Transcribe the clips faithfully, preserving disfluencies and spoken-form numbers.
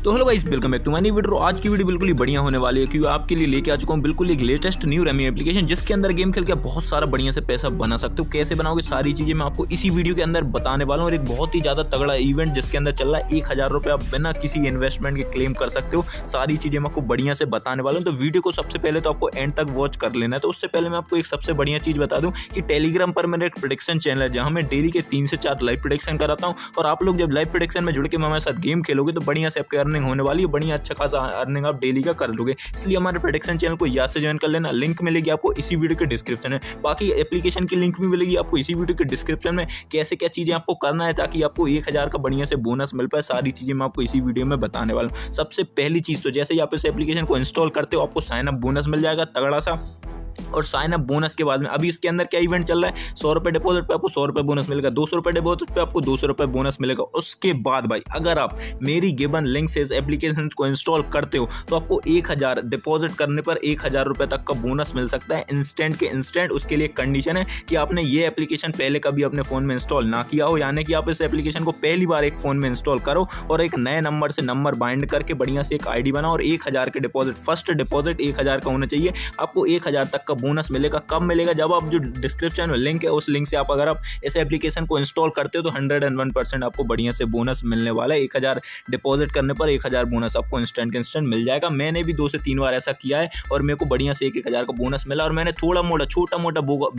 तो hello guys, welcome back to my new video. आज की वीडियो बिल्कुल ही बढ़िया होने वाली है क्योंकि आपके लिए लेके आ चुका हूँ बिल्कुल एक लेटेस्ट न्यू रमी एप्लीकेशन जिसके अंदर गेम खेल के बहुत सारा बढ़िया से पैसा बना सकते हो। कैसे बनाओगे सारी चीजें मैं आपको इसी वीडियो के अंदर बताने वाला हूँ। और एक बहुत ही ज्यादा तगड़ा इवेंट जिसके अंदर चल रहा है, एक हजार रुपये आप बिना किसी इन्वेस्टमेंट के क्लेम कर सकते हो। सारी चीजें मैं आपको बढ़िया से बताने वाला हूँ, तो वीडियो को सबसे पहले तो आपको एंड तक वॉच कर लेना है। तो उससे पहले मैं आपको एक सबसे बढ़िया चीज बता दूं कि टेलीग्राम पर मेरा एक प्रेडिक्शन चैनल है जहां मैं डेली के तीन से चार लाइव प्रेडिक्शन कराता हूं। और आप लोग जब लाइव प्रेडिक्शन में जुड़ के हमारे साथ गेम खेलोगे तो बढ़िया से आपकी अर्निंग होने वाली है, बढ़िया अच्छा खासा अर्निंग आप डेली का कर लोगे। इसलिए हमारे प्रेडिक्शन चैनल को याद से ज्वाइन कर लेना। लिंक मिलेगी आपको इसी वीडियो के डिस्क्रिप्शन में, बाकी एप्लीकेशन की लिंक भी मिलेगी आपको इसी वीडियो के डिस्क्रिप्शन में। कैसे क्या चीजें आपको करना है ताकि आपको एक हजार का बढ़िया से बोनस मिल पाए, सारी चीजें मैं आपको इसी वीडियो में बताने वाला हूँ। सबसे पहली चीज तो जैसे ही आप इस एप्लीकेशन को इंस्टॉल करते हो आपको साइन अप बोनस मिल जाएगा तगड़ा सा। और साइन अप बोनस के बाद में अभी इसके अंदर क्या इवेंट चल रहा है, सौ रुपए डिपॉजिट पे आपको सौ रुपए बोनस मिलेगा, दो सौ रुपए डिपॉजिट पे आपको दो सौ रुपए बोनस मिलेगा। उसके बाद भाई अगर आप मेरी गिवन लिंक से इस एप्लीकेशन को इंस्टॉल करते हो तो आपको एक हजार डिपॉजिट करने पर एक हजार रुपए तक का बोनस मिल सकता है इंस्टेंट के इंस्टेंट। उसके लिए कंडीशन है कि आपने ये एप्लीकेशन पहले कभी अपने फोन में इंस्टॉल ना किया हो, यानी कि आप इस एप्लीकेशन को पहली बार एक फोन में इंस्टॉल करो और एक नए नंबर से नंबर बाइंड करके बढ़िया से एक आईडी बनाओ और एक हजार के डिपॉजिट, फर्स्ट डिपॉजिट एक हजार का होना चाहिए। आपको एक हजार तक का बोनस मिलेगा। कब मिलेगा? जब आप जो डिस्क्रिप्शन में लिंक है उस लिंक से आप अगर आप इस एप्लीकेशन को इंस्टॉल करते हो तो हंड्रेड एंड वन परसेंट आपको बढ़िया से बोनस मिलने वाला है। एक हजार डिपॉजिट करने पर एक हजार बोनस आपको इंस्टेंट के इंस्टेंट मिल जाएगा। मैंने भी दो से तीन बार ऐसा किया है और मेरे को बढ़िया से एक एक हजार का बोनस मिला। और मैंने थोड़ा मोटा छोटा मोटा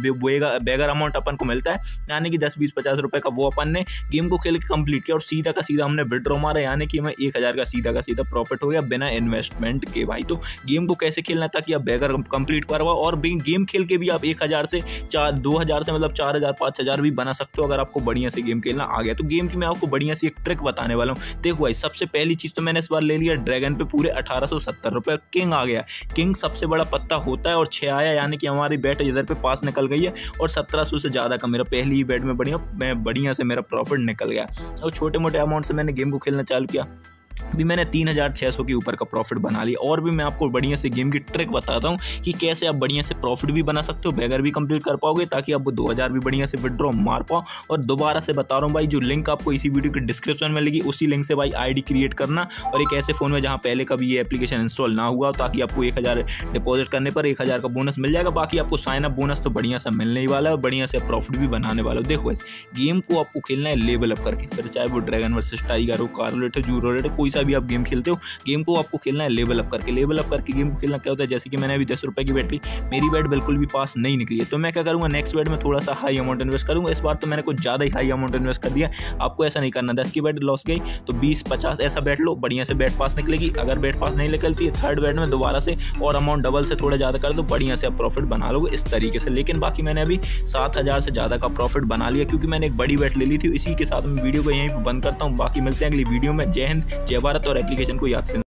बेगर अमाउंट अपन को मिलता है, यानी कि दस बीस पचास रुपए का, वो अपन ने गेम को खेल के कंप्लीट किया और सीधा का सीधा हमने विड्रॉ मारा, यानी कि हमें एक हजार का सीधा का सीधा प्रॉफिट हो गया बिना इन्वेस्टमेंट के। भाई तो गेम को कैसे खेलना ताकि आप बेगर कंप्लीट करवाओ और गेम खेल के भी आप एक हजार से चार दो हजार से मतलब चार हजार पाँच हजार भी बना सकते हो अगर आपको बढ़िया से गेम खेलना आ गया। तो गेम की मैं आपको बढ़िया सी एक ट्रिक बताने वाला हूँ। देखो भाई, सबसे पहली चीज तो मैंने इस बार ले लिया ड्रैगन पे पूरे अठारह सौ सत्तर रुपए। किंग आ गया, किंग सबसे बड़ा पत्ता होता है और छह आया, यानी कि हमारी बैट इधर पे पास निकल गई है और सत्रह सौ से ज्यादा का मेरा पहली ही बैट में बढ़िया मैं बढ़िया से मेरा प्रॉफिट निकल गया। और छोटे मोटे अमाउंट से मैंने गेम को खेलना चालू किया, भी मैंने तीन हजार छः सौ के ऊपर का प्रॉफिट बना लिया। और भी मैं आपको बढ़िया से गेम की ट्रिक बताता हूँ कि कैसे आप बढ़िया से प्रॉफिट भी बना सकते हो, बेगर भी कंप्लीट कर पाओगे ताकि आप दो हजार भी बढ़िया से विड्रॉ मार पाओ। और दोबारा से बता रहा हूँ भाई, जो लिंक आपको इसी वीडियो के डिस्क्रिप्शन में मिलेगी उसी लिंक से भाई आईडी क्रिएट करना और एक ऐसे फोन में जहाँ पहले कभी ये एप्लीकेशन इंस्टॉल ना हुआ ताकि आपको एक हजार डिपॉजिट करने पर एक हजार का बोनस मिल जाएगा। बाकी आपको साइन अप बोनस तो बढ़िया से मिलने ही वाला है और बढ़िया से प्रॉफिट भी बनाने वाला हो। देखो इस गेम को आपको खेलना है लेवल अप करके, फिर चाहे वो ड्रैगन वर्सेस टाइगर हो, कार्लोलेट हो, जूरोलेट हो, कोई सा भी आप गेम खेलते हो, गेम को आपको खेलना है लेवल अप करके। लेवल अप करके गेम को खेलना क्या होता है, जैसे कि मैंने अभी दस रुपए की बैट ली, मेरी बैट बिल्कुल भी पास नहीं निकली है, तो मैं क्या करूंगा, नेक्स्ट बैट में थोड़ा सा हाई अमाउंट इन्वेस्ट करूंगा। इस बार तो मैंने कुछ ज्यादा ही हाई अमाउंट इन्वेस्ट कर दिया। आपको ऐसा नहीं करना, दस की बैट लॉस गई तो बीस पचास ऐसा बैट लो, बढ़िया से बैट पास निकलेगी। अगर बैट पास नहीं निकलती है थर्ड बैट में दोबारा से और अमाउंट डबल से थोड़ा ज्यादा कर दो, बढ़िया से आप प्रॉफिट बना लोगे इस तरीके से। लेकिन बाकी मैंने अभी सात हजार से ज्यादा का प्रॉफिट बना लिया क्योंकि मैंने एक बड़ी बैट ले ली थी। इसी के साथ मैं वीडियो को यहीं पर बंद करता हूँ। बाकी मिलते हैं अगली वीडियो में। जय हिंद, जय भारत और एप्लीकेशन को याद से